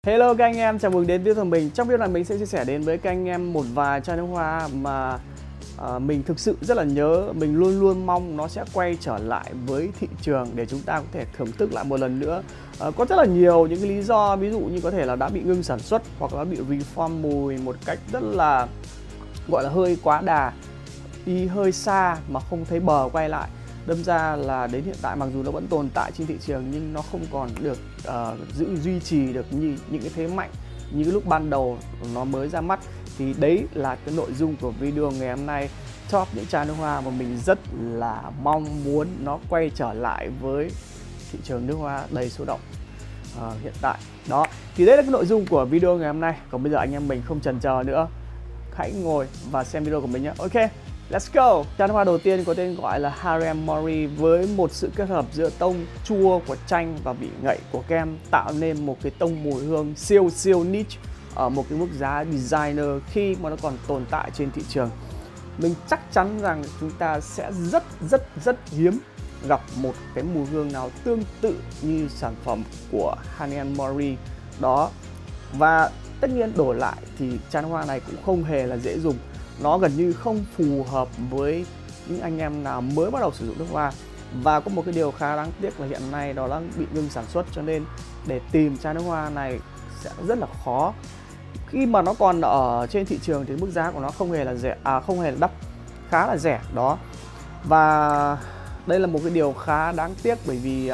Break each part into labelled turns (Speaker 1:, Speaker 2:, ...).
Speaker 1: Hello các anh em, chào mừng đến với mình. Trong video này mình sẽ chia sẻ đến với các anh em một vài chai nước hoa mà mình thực sự rất là nhớ. Mình luôn luôn mong nó sẽ quay trở lại với thị trường để chúng ta có thể thưởng thức lại một lần nữa. Có rất là nhiều những cái lý do, ví dụ như có thể là đã bị ngưng sản xuất hoặc là bị reform mùi một cách rất là gọi là hơi quá đà, đi hơi xa mà không thấy bờ quay lại. Đâm ra là đến hiện tại mặc dù nó vẫn tồn tại trên thị trường nhưng nó không còn được duy trì được như những cái thế mạnh như cái lúc ban đầu nó mới ra mắt. Thì đấy là cái nội dung của video ngày hôm nay, top những chai nước hoa mà mình rất là mong muốn nó quay trở lại với thị trường nước hoa đầy sôi động hiện tại. Đó, thì đấy là cái nội dung của video ngày hôm nay. Còn bây giờ anh em mình không chần chờ nữa, hãy ngồi và xem video của mình nhé. Ok, let's go! Chai nước hoa đầu tiên có tên gọi là Harem Mori, với một sự kết hợp giữa tông chua của chanh và vị ngậy của kem tạo nên một cái tông mùi hương siêu niche ở một cái mức giá designer khi mà nó còn tồn tại trên thị trường. Mình chắc chắn rằng chúng ta sẽ rất hiếm gặp một cái mùi hương nào tương tự như sản phẩm của Harem Mori đó. Và tất nhiên đổi lại thì chai nước hoa này cũng không hề là dễ dùng. Nó gần như không phù hợp với những anh em nào mới bắt đầu sử dụng nước hoa. Và có một cái điều khá đáng tiếc là hiện nay đó là bị ngưng sản xuất, cho nên để tìm chai nước hoa này sẽ rất là khó. Khi mà nó còn ở trên thị trường thì mức giá của nó không hề là rẻ, không hề là đắt, khá là rẻ đó. Và đây là một cái điều khá đáng tiếc, bởi vì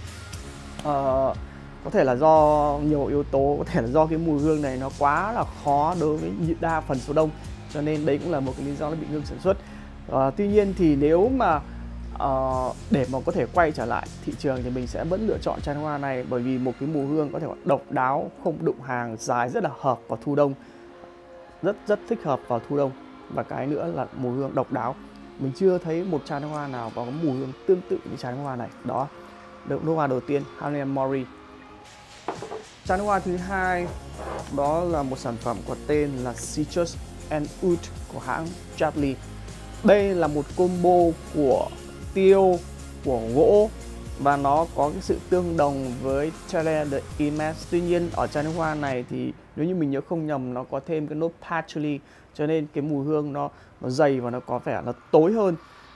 Speaker 1: có thể là do nhiều yếu tố, có thể là do cái mùi hương này nó quá là khó đối với đa phần số đông, cho nên đấy cũng là một cái lý do nó bị ngưng sản xuất. Tuy nhiên thì nếu mà để mà có thể quay trở lại thị trường thì mình sẽ vẫn lựa chọn chai nước hoa này, bởi vì một cái mùi hương có thể độc đáo, không đụng hàng, dài, rất là hợp vào thu đông, rất thích hợp vào thu đông. Và cái nữa là mùi hương độc đáo, mình chưa thấy một chai nước hoa nào có mùi hương tương tự như chai nước hoa này. Đó, nước hoa đầu tiên Harem Mori. Chai nước hoa thứ hai đó là một sản phẩm có tên là Citrus and Oud của hãng Chatli. Đây là một combo của tiêu, của gỗ, và nó có cái sự tương đồng với Terre de Hermes. Tuy nhiên ở chai nước hoa này thì nếu như mình nhớ không nhầm, nó có thêm cái nốt patchouli, cho nên cái mùi hương nó dày và nó có vẻ là tối hơn.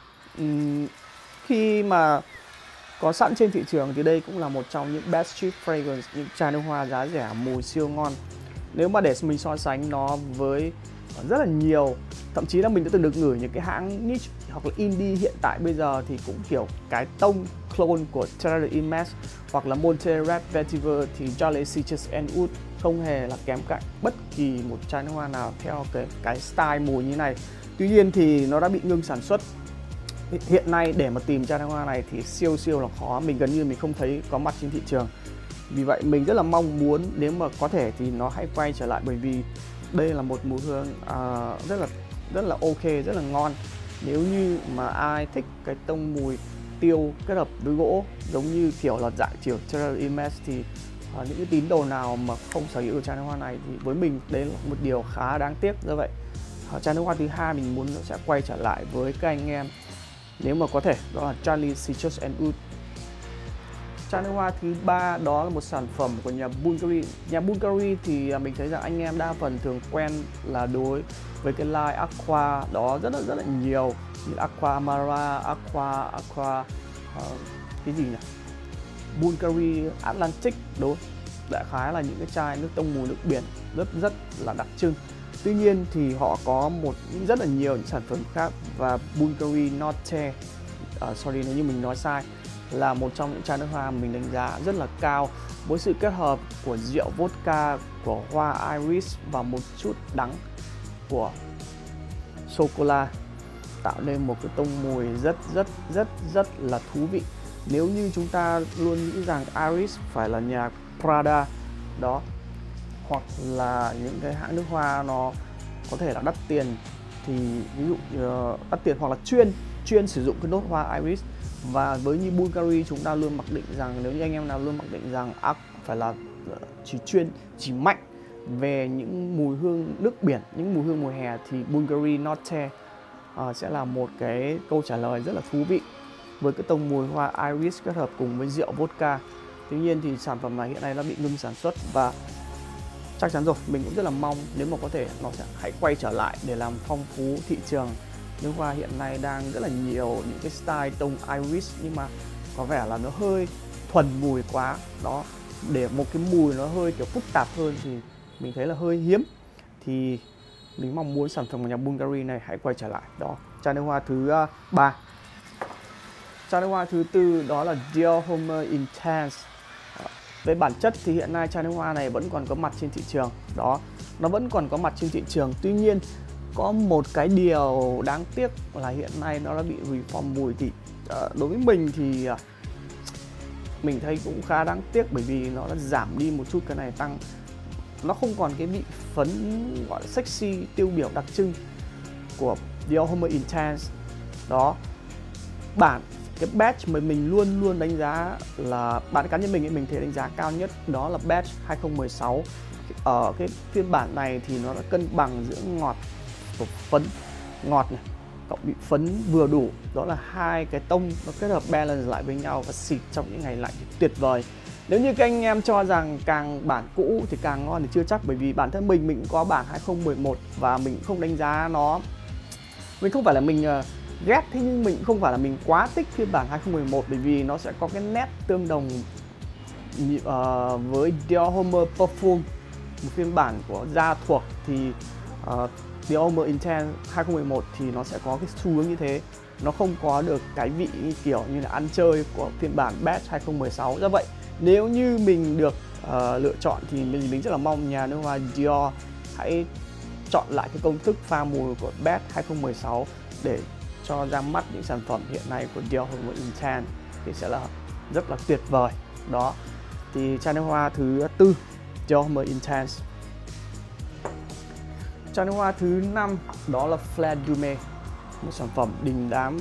Speaker 1: Khi mà có sẵn trên thị trường thì đây cũng là một trong những best cheap fragrance, những chai nước hoa giá rẻ mùi siêu ngon. Nếu mà để mình so sánh nó với rất là nhiều, thậm chí là mình đã từng được ngửi những cái hãng niche hoặc là indie hiện tại bây giờ thì cũng kiểu cái tông clone của Terre de Hermes hoặc là Monterey Red Vetiver, thì Charlie Citrus and Oud không hề là kém cạnh bất kỳ một chai nước hoa nào theo cái style mùi như này. Tuy nhiên thì nó đã bị ngưng sản xuất. Hiện nay để mà tìm chai nước hoa này thì siêu là khó, mình gần như mình không thấy có mặt trên thị trường. Vì vậy mình rất là mong muốn nếu mà có thể thì nó hãy quay trở lại, bởi vì đây là một mùi hương rất là ok, rất là ngon. Nếu như mà ai thích cái tông mùi tiêu kết hợp với gỗ giống như kiểu là dạng kiểu Terre de Hermes thì những cái tín đồ nào mà không sở hữu được chai nước hoa này thì với mình đấy là một điều khá đáng tiếc. Do vậy chai nước hoa thứ hai mình muốn nó sẽ quay trở lại với các anh em nếu mà có thể, đó là Charlie Citrus and Oud. Chai nước hoa thứ ba đó là một sản phẩm của nhà Bulgari. Nhà Bulgari thì mình thấy rằng anh em đa phần thường quen là đối với cái line Aqua đó rất là nhiều, như Aqua Amara, Aqua cái gì nhỉ, Bulgari Atlantic, đúng, đại khái là những cái chai nước tông mùi nước biển rất là đặc trưng. Tuy nhiên thì họ có rất là nhiều những sản phẩm khác, và Bulgari Norte, sorry nếu như mình nói sai, là một trong những chai nước hoa mình đánh giá rất là cao, với sự kết hợp của rượu vodka, của hoa iris và một chút đắng của sô-cô-la, tạo nên một cái tông mùi rất là thú vị. Nếu như chúng ta luôn nghĩ rằng iris phải là nhà Prada đó, hoặc là những cái hãng nước hoa nó có thể là đắt tiền, thì ví dụ đắt tiền hoặc là chuyên sử dụng cái nốt hoa iris. Và với như Bulgari chúng ta luôn mặc định rằng, nếu như anh em nào luôn mặc định rằng phải là chỉ mạnh về những mùi hương nước biển, những mùi hương mùa hè, thì Bulgari Norte sẽ là một cái câu trả lời rất là thú vị với cái tông mùi hoa iris kết hợp cùng với rượu vodka. Tuy nhiên thì sản phẩm này hiện nay nó bị ngưng sản xuất, và chắc chắn rồi, mình cũng rất là mong nếu mà có thể nó sẽ hãy quay trở lại để làm phong phú thị trường nước hoa hiện nay đang rất là nhiều những cái style tông iris, nhưng mà có vẻ là nó hơi thuần mùi quá đó. Để một cái mùi nó hơi kiểu phức tạp hơn thì mình thấy là hơi hiếm, thì mình mong muốn sản phẩm của nhà Bulgari này hãy quay trở lại đó. Chai nước hoa thứ 3. Chai nước hoa thứ 4 đó là Dior Homme Intense. Về bản chất thì hiện nay chai nước hoa này vẫn còn có mặt trên thị trường đó, nó vẫn còn có mặt trên thị trường. Tuy nhiên có một cái điều đáng tiếc là hiện nay nó đã bị reform mùi, thì đối với mình thì mình thấy cũng khá đáng tiếc, bởi vì nó đã giảm đi một chút cái này, tăng nó không còn cái vị phấn gọi là sexy tiêu biểu đặc trưng của Dior Homme Intense đó. Cái batch mà mình luôn luôn đánh giá là bản cá nhân mình thấy đánh giá cao nhất đó là batch 2016. Ở cái phiên bản này thì nó đã cân bằng giữa ngọt của phấn, ngọt này cộng vị phấn vừa đủ, đó là hai cái tông nó kết hợp balance lại với nhau và xịt trong những ngày lạnh thì tuyệt vời. Nếu như các anh em cho rằng càng bản cũ thì càng ngon thì chưa chắc, bởi vì bản thân mình cũng có bản 2011 và mình không đánh giá nó, mình không phải là mình ghét, thế nhưng mình không phải là mình quá thích phiên bản 2011, bởi vì nó sẽ có cái nét tương đồng với Dior Homme Parfum, một phiên bản của da thuộc, thì Dior Homme Intense 2011 thì nó sẽ có cái xu hướng như thế, nó không có được cái vị kiểu như là ăn chơi của phiên bản batch 2016. Do vậy nếu như mình được lựa chọn thì mình rất là mong nhà nước hoa Dior hãy chọn lại cái công thức pha mùi của batch 2016 để cho ra mắt những sản phẩm hiện nay của Dior Homme Intense thì sẽ là rất là tuyệt vời đó. Thì chai nước hoa thứ 4 Dior Homme Intense. Chai nước hoa thứ 5 đó là Fleur du Mai, một sản phẩm đình đám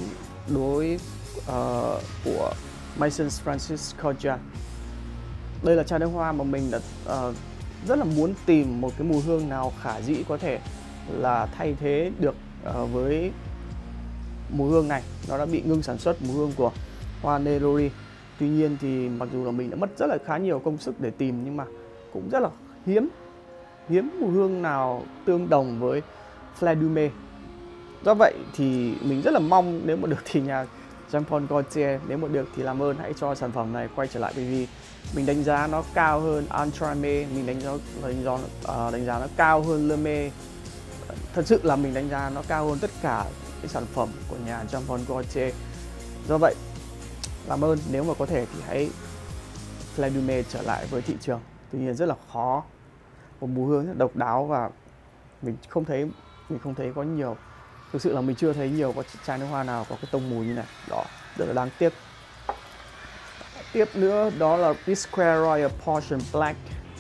Speaker 1: của Maison Francis Kurkdjian. Đây là chai nước hoa mà mình đã rất là muốn tìm một cái mùi hương nào khả dĩ có thể là thay thế được với mùi hương này. Nó đã bị ngưng sản xuất mùi hương của hoa Neroli. Tuy nhiên thì mặc dù là mình đã mất rất là khá nhiều công sức để tìm, nhưng mà cũng rất là hiếm mùi hương nào tương đồng với Fleur du Mai. Do vậy thì mình rất là mong nếu mà được thì nhà Jean Paul Gaultier nếu mà được thì làm ơn hãy cho sản phẩm này quay trở lại, bởi vì mình đánh giá nó cao hơn Ultrame, mình đánh giá nó cao hơn Le Mai. Thật sự là mình đánh giá nó cao hơn tất cả cái sản phẩm của nhà Jean Paul Gaultier. Do vậy làm ơn nếu mà có thể thì hãy Fleur du Mai trở lại với thị trường. Tuy nhiên rất là khó, một mùi hương rất độc đáo và mình không thấy có nhiều, thực sự là mình chưa thấy nhiều có chai nước hoa nào có cái tông mùi như này đó, rất là đáng tiếc. Tiếp nữa đó là Discreet Royal Portion Black,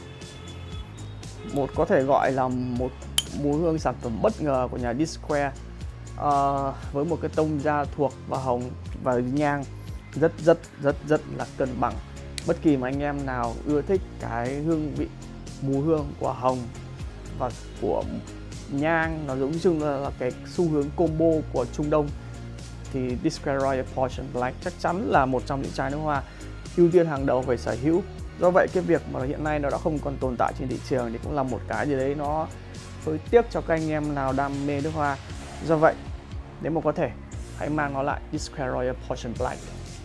Speaker 1: một có thể gọi là một mùi hương sản phẩm bất ngờ của nhà Discreet, với một cái tông da thuộc và hồng và nhang rất là cân bằng. Bất kỳ mà anh em nào ưa thích cái hương vị mùi hương của hồng và của nhang, nó giống như là cái xu hướng combo của Trung Đông, thì Discreet Royal Portion Black chắc chắn là một trong những chai nước hoa ưu tiên hàng đầu về sở hữu. Do vậy cái việc mà hiện nay nó đã không còn tồn tại trên thị trường thì cũng là một cái gì đấy nó hơi tiếc cho các anh em nào đam mê nước hoa. Do vậy nếu mà có thể hãy mang nó lại, Discreet Royal Portion Black.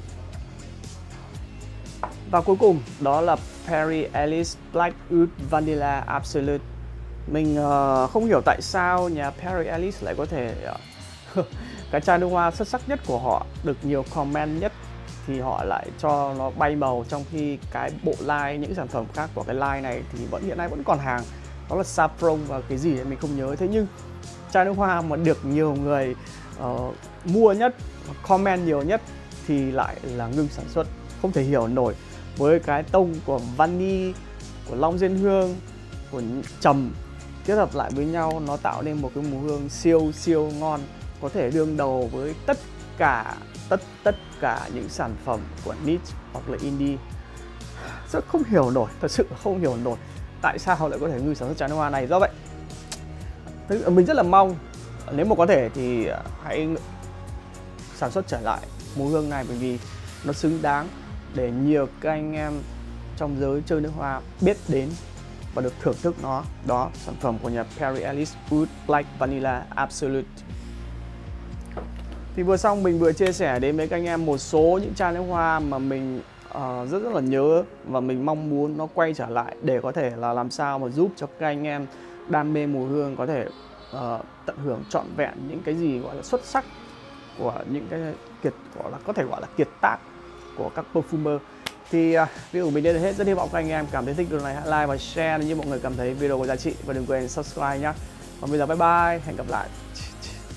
Speaker 1: Và cuối cùng đó là Perry Ellis Black Oud Vanilla Absolute. Mình không hiểu tại sao nhà Perry Ellis lại có thể cái chai nước hoa xuất sắc nhất của họ được nhiều comment nhất thì họ lại cho nó bay màu, trong khi cái bộ line, những sản phẩm khác của cái line này thì hiện nay vẫn còn hàng, đó là Saffron và cái gì đấy mình không nhớ. Thế nhưng chai nước hoa mà được nhiều người mua nhất, comment nhiều nhất thì lại là ngưng sản xuất. Không thể hiểu nổi, với cái tông của vani, của long diên hương, của trầm kết hợp lại với nhau, nó tạo nên một cái mùi hương siêu ngon, có thể đương đầu với tất cả những sản phẩm của niche hoặc là indie. Rất không hiểu nổi, thật sự không hiểu nổi tại sao họ lại có thể ngưng sản xuất chai nước hoa này. Do vậy mình rất là mong nếu mà có thể thì hãy sản xuất trở lại mùi hương này, bởi vì nó xứng đáng để nhiều các anh em trong giới chơi nước hoa biết đến và được thưởng thức nó. Đó, sản phẩm của nhà Perry Ellis Oud Black Vanilla Absolute. Thì vừa xong mình vừa chia sẻ đến với các anh em một số những chai nước hoa mà mình rất là nhớ và mình mong muốn nó quay trở lại để có thể là làm sao mà giúp cho các anh em đam mê mùi hương có thể tận hưởng trọn vẹn những cái gì gọi là xuất sắc của những cái có thể gọi là kiệt tác của các perfumer. Thì video của mình đến hết. Rất hy vọng các anh em cảm thấy thích video này, hãy like và share nếu như mọi người cảm thấy video có giá trị, và đừng quên subscribe nhé. Còn bây giờ bye bye, hẹn gặp lại.